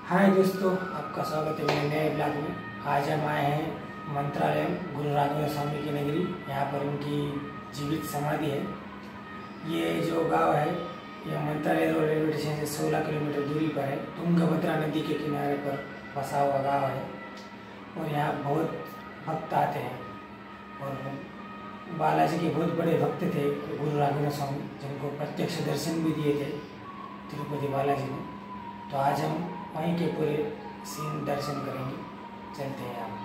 हाय दोस्तों, आपका स्वागत है मेरे नए ब्लॉग में। आज हम आए हैं मंत्रालयम गुरु राघवेंद्र स्वामी की नगरी। यहाँ पर उनकी जीवित समाधि है। ये जो गांव है यह मंत्रालय रेलवे स्टेशन से 16 किलोमीटर दूरी पर है। तुंगभद्रा नदी के किनारे पर बसा हुआ गाँव है और यहाँ बहुत भक्त आते हैं। और बालाजी के बहुत बड़े भक्त थे गुरु राघवेंद्र स्वामी, जिनको प्रत्यक्ष दर्शन भी दिए थे तिरुपति बालाजी ने। तो आज हम वहीं के पूरे सीन दर्शन करेंगे। चलते हैं आप।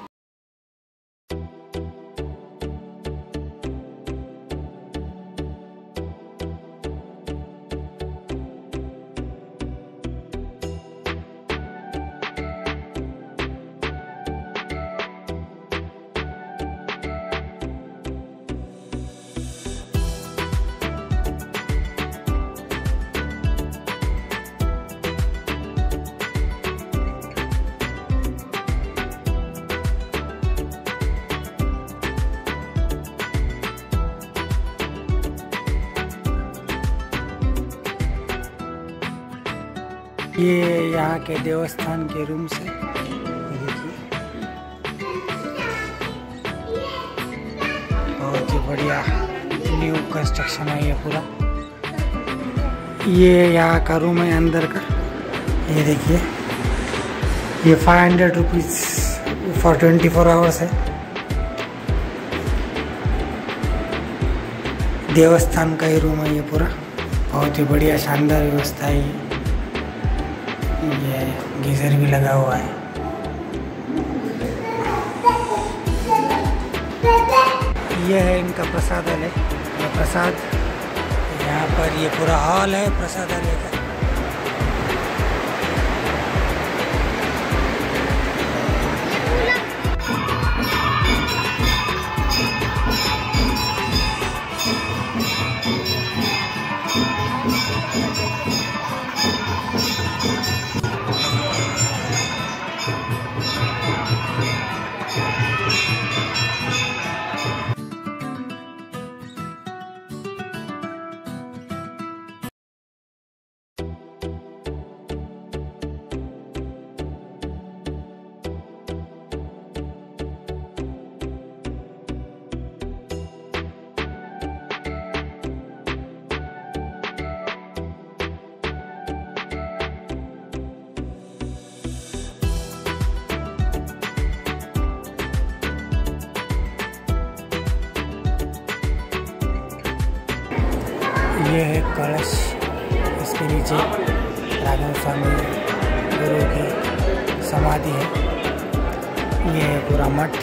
ये यहाँ के देवस्थान के रूम से देखिए, बहुत ही बढ़िया न्यू कंस्ट्रक्शन है ये पूरा। ये यहाँ का रूम है अंदर का। ये देखिए, ये 500 रुपीज़ फॉर 24 आवर्स है। देवस्थान का ही रूम है ये पूरा। बहुत ही बढ़िया शानदार व्यवस्था है ये गीजर भी लगा हुआ है। ये है इनका प्रसादालय। ये प्रसाद, यहाँ पर ये पूरा हॉल है प्रसादालय का। ये है कलश, इसके नीचे राघवेंद्र स्वामी गुरु की समाधि है। ये है पूरा मठ।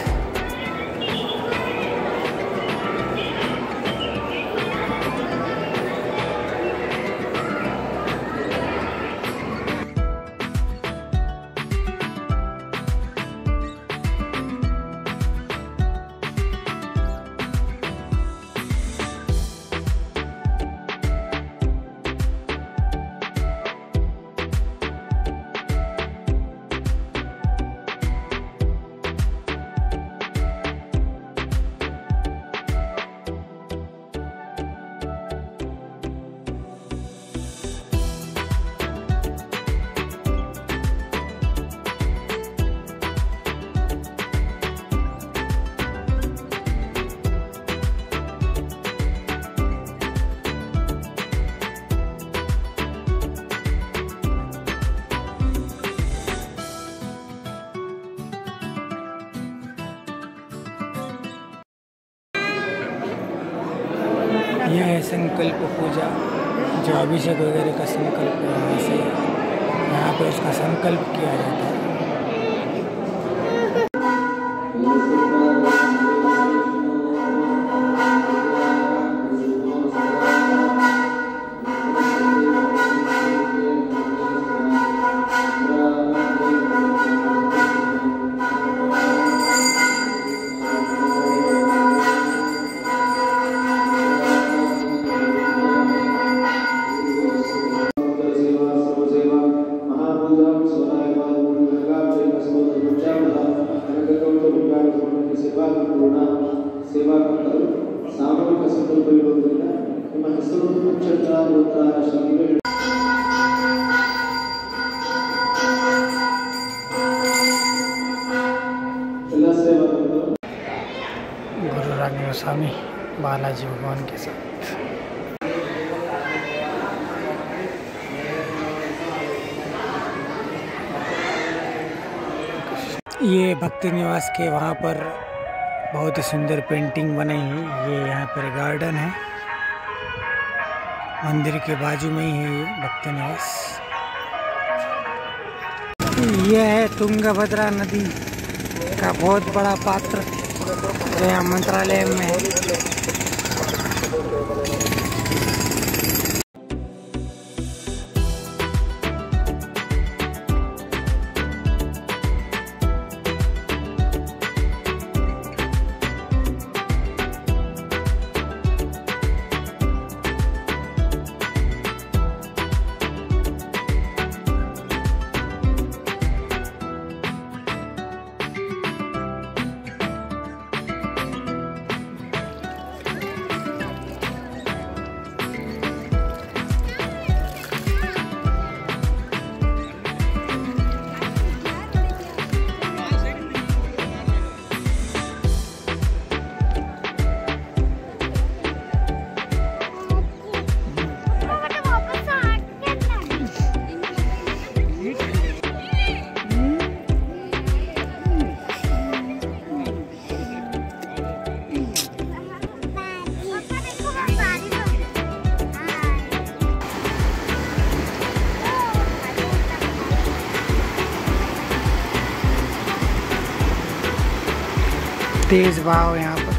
यह है संकल्प पूजा, जो अभिषेक वगैरह का संकल्प है, वैसे यहाँ पे उसका संकल्प किया जाता है। स्वामी बालाजी भगवान के साथ। ये भक्ति निवास के वहाँ पर बहुत ही सुंदर पेंटिंग बनाई है। ये यहाँ पर गार्डन है, मंदिर के बाजू में ही है ये भक्ति निवास। यह है तुंगभद्रा नदी का बहुत बड़ा पात्र जो यहाँ मंत्रालय में है। तेज बहाव यहाँ पर।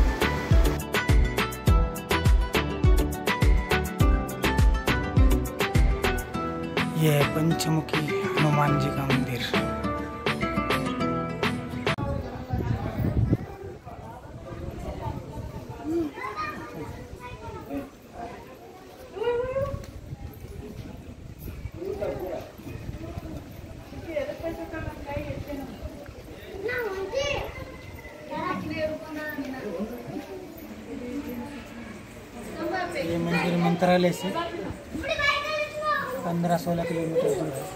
यह है पंचमुखी हनुमान जी का मंदिर। ये मंदिर मंत्रालय से 15-16 किलोमीटर दूर है।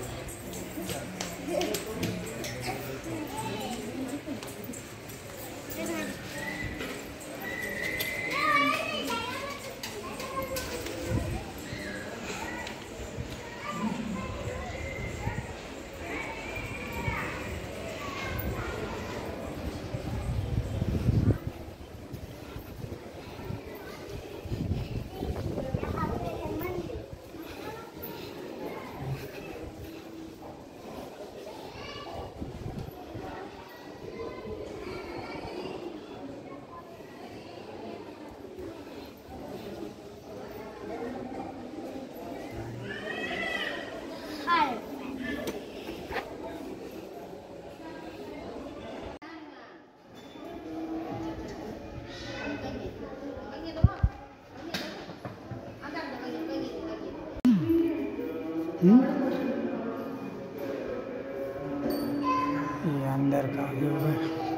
ये अंदर का व्यू है।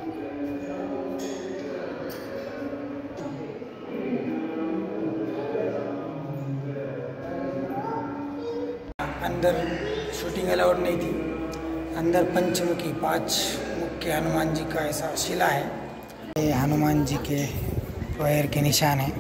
अंदर शूटिंग अलाउड नहीं थी। अंदर पंचमुखी 5 मुख्य हनुमान जी का ऐसा शिला है। ये हनुमान जी के पैर के निशान है।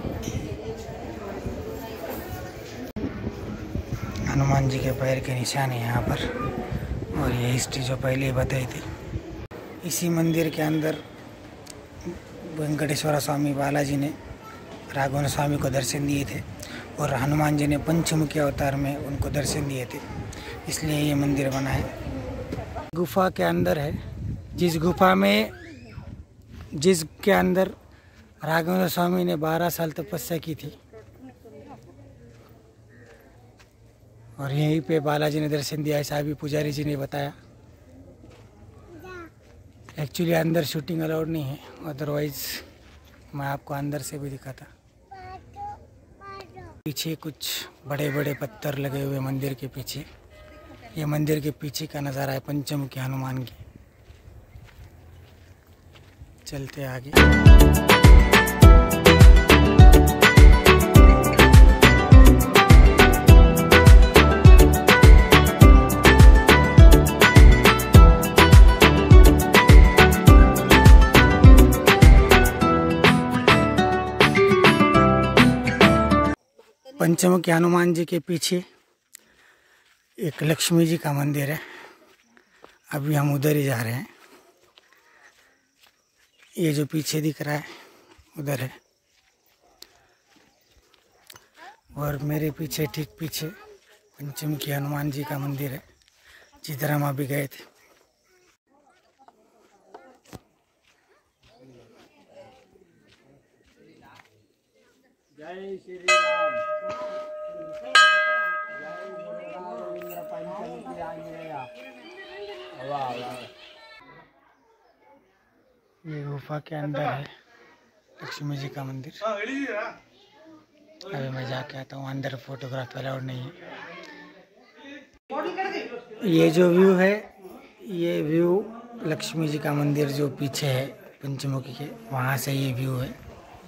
हनुमान जी के पैर के निशान है यहाँ पर। और ये हिस्ट्री जो पहले ही बताई थी। इसी मंदिर के अंदर वेंकटेश्वर स्वामी बालाजी ने राघवेंद्र स्वामी को दर्शन दिए थे और हनुमान जी ने पंचमुखी अवतार में उनको दर्शन दिए थे, इसलिए ये मंदिर बना है। गुफा के अंदर है, जिसके अंदर राघवेंद्र स्वामी ने 12 साल तपस्या की थी और यहीं पे बालाजी ने दर्शन दिया, ऐसा भी पुजारी जी ने बताया। एक्चुअली अंदर शूटिंग अलाउड नहीं है, अदरवाइज मैं आपको अंदर से भी दिखाता। पीछे कुछ बड़े बड़े पत्थर लगे हुए मंदिर के पीछे। ये मंदिर के पीछे का नज़ारा है पंचमुखी हनुमान की। चलते आगे। पंचमुखी हनुमान जी के पीछे एक लक्ष्मी जी का मंदिर है। अभी हम उधर ही जा रहे हैं। ये जो पीछे दिख रहा है उधर है, और मेरे पीछे ठीक पीछे पंचमुखी हनुमान जी का मंदिर है, जिधर हम अभी गए थे। जय श्री राम। जय पंचमुखी आंजनेया। वाह वाह। ये गुफा के अंदर है लक्ष्मी जी का मंदिर। अभी मैं जाके आता हूँ अंदर, फोटोग्राफ अलाउड नहीं है। ये जो व्यू है, ये व्यू लक्ष्मी जी का मंदिर जो पीछे है पंचमुखी के, वहाँ से ये व्यू है।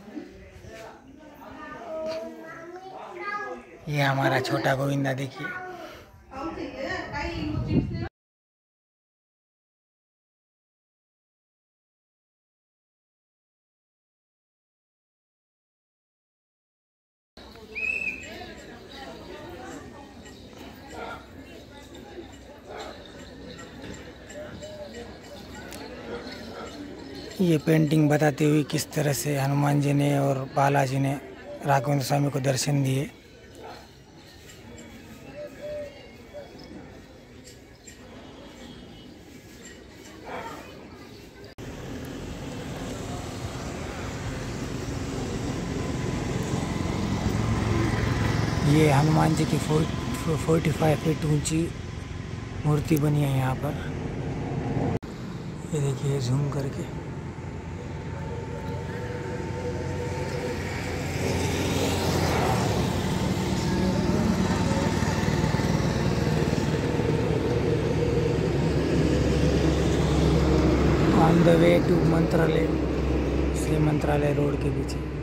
ये हमारा छोटा गोविंदा देखिए। ये पेंटिंग बताती हुई किस तरह से हनुमान जी ने और बालाजी ने राघवेंद्र स्वामी को दर्शन दिए। ये हनुमान जी की 45 फीट ऊंची मूर्ति बनी है यहाँ पर। ये देखिए जूम करके। ऑन द वे टू मंत्रालय, श्री मंत्रालय रोड के पीछे।